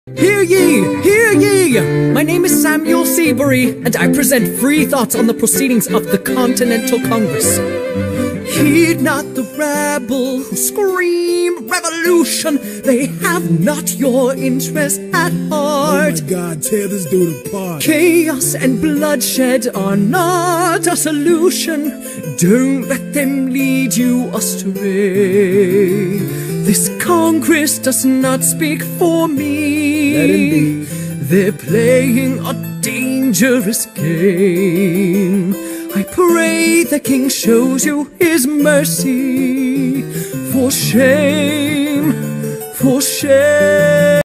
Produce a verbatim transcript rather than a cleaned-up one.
Hear ye! Hear ye! My name is Samuel Seabury, and I present free thoughts on the proceedings of the Continental Congress. Heed not the rabble who scream revolution. They have not your interest at heart. Oh my God, tear this dude apart. Chaos and bloodshed are not a solution. Don't let them lead you astray. This Congress does not speak for me. Let him be. They're playing a dangerous game. I pray the King shows you his mercy. For shame, for shame.